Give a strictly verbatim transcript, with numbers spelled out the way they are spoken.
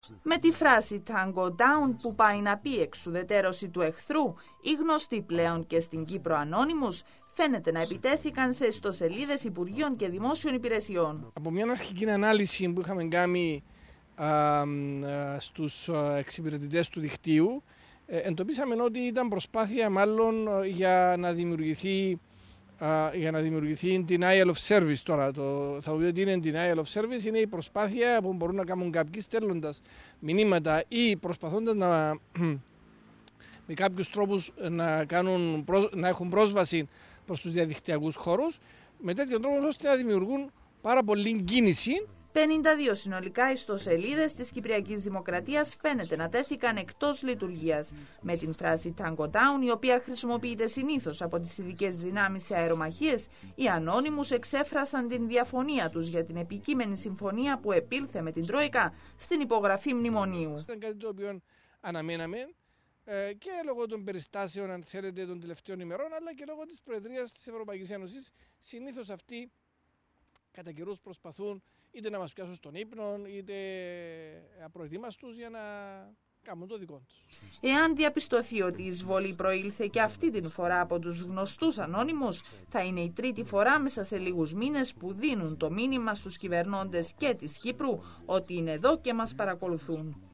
Με τη φράση Tango Down που πάει να πει εξουδετερώση του εχθρού, οι γνωστοί πλέον και στην Κύπρο Ανώνυμους φαίνεται να επιτέθηκαν σε ιστοσελίδες Υπουργείων και Δημόσιων Υπηρεσιών. Από μια αρχική ανάλυση που είχαμε κάνει α, α, στους εξυπηρετητές του δικτύου, ε, εντοπίσαμε ότι ήταν προσπάθεια μάλλον για να δημιουργηθεί Uh, για να δημιουργηθεί denial of service. Τώρα το, θα δείτε ότι είναι denial of service, είναι η προσπάθεια που μπορούν να κάνουν κάποιοι στέλνοντας μηνύματα ή προσπαθώντας να, με κάποιους τρόπους να, κάνουν, να έχουν πρόσβαση προς τους διαδικτυακούς χώρους με τέτοιο τρόπο ώστε να δημιουργούν πάρα πολλή κίνηση. πενήντα δύο συνολικά ιστοσελίδες της Κυπριακής Δημοκρατίας φαίνεται να τέθηκαν εκτός λειτουργίας. Με την φράση Tango Down, η οποία χρησιμοποιείται συνήθως από τις ειδικές δυνάμεις σε αερομαχίες, οι Ανώνυμους εξέφρασαν την διαφωνία τους για την επικείμενη συμφωνία που επήλθε με την Τρόικα στην υπογραφή μνημονίου. Ήταν κάτι το οποίο αναμέναμε και λόγω των περιστάσεων, αν θέλετε, των τελευταίων ημερών, αλλά και λόγω της Προεδρίας της Ευρωπαϊκής Ένωσης. Συνήθως αυτοί κατά καιρούς προσπαθούν είτε να μας πιάσουν στον ύπνο, είτε απροετοίμαστους για να κάνουν το δικό τους. Εάν διαπιστωθεί ότι η εισβολή προήλθε και αυτή την φορά από τους γνωστούς Ανώνυμους, θα είναι η τρίτη φορά μέσα σε λίγους μήνες που δίνουν το μήνυμα στους κυβερνώντες και της Κύπρου ότι είναι εδώ και μας παρακολουθούν.